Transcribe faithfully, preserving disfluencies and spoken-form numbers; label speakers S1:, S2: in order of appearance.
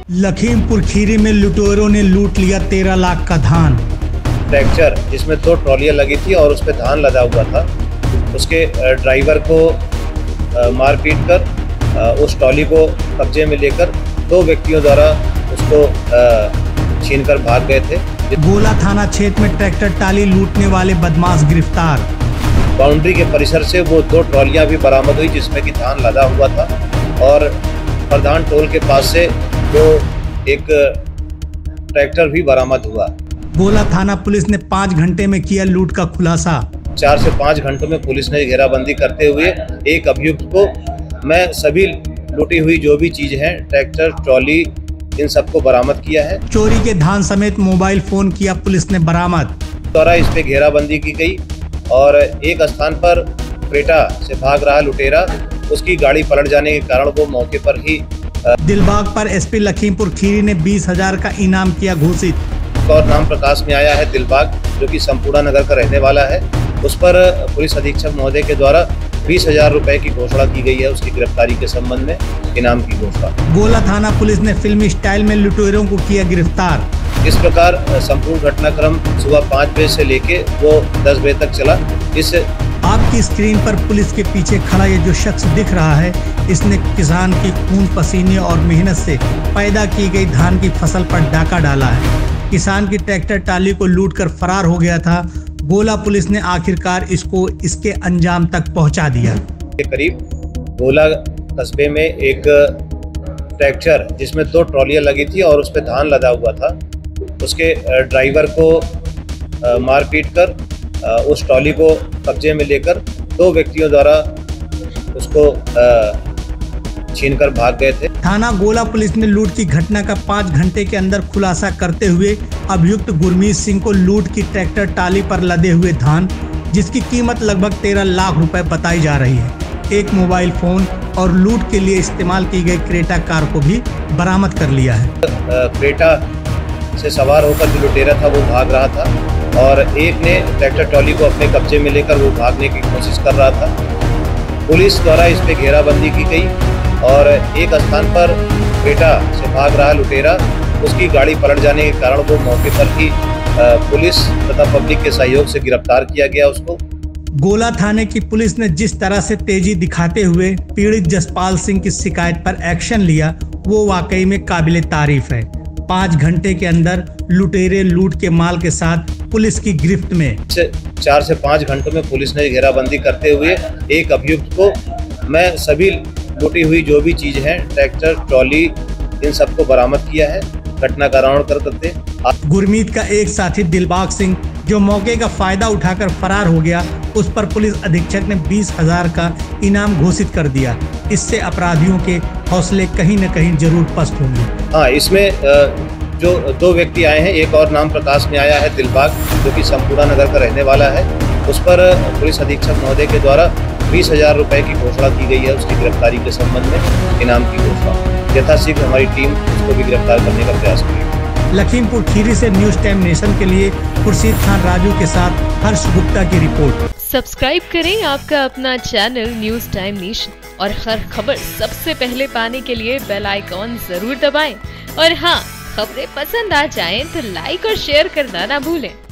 S1: लखीमपुर खीरी में लुटेरों ने लूट लिया तेरह लाख का धान।
S2: ट्रैक्टर जिसमें दो ट्रॉलियां लगी थी और उस पर धान लदा हुआ था, उसके ड्राइवर को मारपीट कर उस ट्रॉली को कब्जे में लेकर दो व्यक्तियों द्वारा उसको छीनकर भाग गए थे।
S1: गोला थाना क्षेत्र में ट्रैक्टर टाली लूटने वाले बदमाश गिरफ्तार।
S2: बाउंड्री के परिसर से वो दो ट्रॉलियां भी बरामद हुई जिसमें कि धान लदा हुआ था और प्रधान टोल के पास से वो एक ट्रैक्टर भी बरामद हुआ।
S1: गोला थाना पुलिस ने पाँच घंटे में किया लूट का खुलासा।
S2: चार से पाँच घंटों में पुलिस ने घेराबंदी करते हुए एक अभियुक्त को मैं सभी लूटी हुई जो भी चीज है, ट्रैक्टर, ट्रॉली, इन सबको बरामद किया है।
S1: चोरी के धान समेत मोबाइल फोन किया पुलिस ने बरामद।
S2: द्वारा इस पे घेराबंदी की गई और एक स्थान पर क्रेटा से भाग रहा लुटेरा, उसकी गाड़ी पलट जाने के कारण वो मौके पर ही।
S1: दिलबाग पर एसपी लखीमपुर खीरी ने बीस हजार का इनाम किया घोषित।
S2: और नाम प्रकाश में आया है दिलबाग, जो कि संपूर्ण नगर का रहने वाला है। उस पर पुलिस अधीक्षक महोदय के द्वारा बीस हजार रुपए की घोषणा की गई है। उसकी गिरफ्तारी के संबंध में इनाम की घोषणा।
S1: गोला थाना पुलिस ने फिल्मी स्टाइल में लुटेरों को किया गिरफ्तार।
S2: इस प्रकार संपूर्ण घटनाक्रम सुबह पाँच बजे से लेके वो दस बजे तक चला। इस
S1: आपकी स्क्रीन पर पुलिस के पीछे खड़ा ये जो शख्स दिख रहा है, इसने किसान की खून पसीने और मेहनत से पैदा की गई धान की फसल पर डाका डाला है। किसान की ट्रैक्टर टाली को लूटकर फरार हो गया था। गोला पुलिस ने आखिरकार इसको इसके अंजाम तक पहुंचा दिया।
S2: के करीब गोला कस्बे में एक ट्रैक्टर जिसमें दो ट्रॉलियां लगी थी और उस पर धान लदा हुआ था, उसके ड्राइवर को मारपीट कर उस ट्रॉली को कब्जे में लेकर दो व्यक्तियों द्वारा उसको छीनकर भाग गए थे।
S1: थाना गोला पुलिस ने लूट की घटना का पाँच घंटे के अंदर खुलासा करते हुए अभियुक्त गुरमीत सिंह को लूट की ट्रैक्टर टाली पर लदे हुए धान, जिसकी कीमत लगभग तेरह लाख रुपए बताई जा रही है, एक मोबाइल फोन और लूट के लिए इस्तेमाल की गई क्रेटा कार को भी बरामद कर लिया है।
S2: क्रेटा से सवार होकर जो लुटेरा था वो भाग रहा था और एक ने ट्रैक्टर ट्रॉली को अपने कब्जे में लेकर वो भागने की कोशिश कर रहा था। पुलिस द्वारा इस पे घेराबंदी की गई और एक स्थान पर क्रेटा से भाग रहा लुटेरा, उसकी गाड़ी पलट जाने के कारण वो मौके पर ही पुलिस तथा पब्लिक के सहयोग से गिरफ्तार किया गया उसको।
S1: गोला थाने की पुलिस ने जिस तरह से तेजी दिखाते हुए पीड़ित जसपाल सिंह की शिकायत पर एक्शन लिया, वो वाकई में काबिले तारीफ है। पाँच घंटे के अंदर लुटेरे लूट के माल के साथ पुलिस की गिरफ्त में।
S2: चार से पाँच घंटों में पुलिस ने घेराबंदी करते हुए एक अभियुक्त को मैं सभी लूटी हुई जो भी चीज है, ट्रैक्टर, ट्रॉली, इन सबको बरामद किया है। घटना का राउंड कर करते
S1: गुरमीत का एक साथी दिलबाग सिंह जो मौके का फायदा उठाकर फरार हो गया, उस पर पुलिस अधीक्षक ने बीस हजार का इनाम घोषित कर दिया। इससे अपराधियों के हौसले कहीं न कहीं जरूर पस्त होंगे।
S2: हाँ, इसमें जो दो व्यक्ति आए हैं, एक और नाम प्रकाश में आया है दिलबाग, जो कि संपूर्ण नगर का रहने वाला है। उस पर पुलिस अधीक्षक महोदय के द्वारा बीस हजार रुपए की घोषणा की गई है। उसकी गिरफ्तारी के संबंध में इनाम की घोषणा। यथाशीघ्र हमारी टीम उसको भी गिरफ्तार करने का प्रयास करेगी।
S1: लखीमपुर खीरी से न्यूज टाइम नेशन के लिए खुर्शीद खान राजू के साथ हर्ष गुप्ता की रिपोर्ट।
S3: सब्सक्राइब करें आपका अपना चैनल न्यूज टाइम नेशन और हर खबर सबसे पहले पाने के लिए बेल आइकॉन जरूर दबाएं। और हाँ, खबरें पसंद आ जाएं तो लाइक और शेयर करना ना भूलें।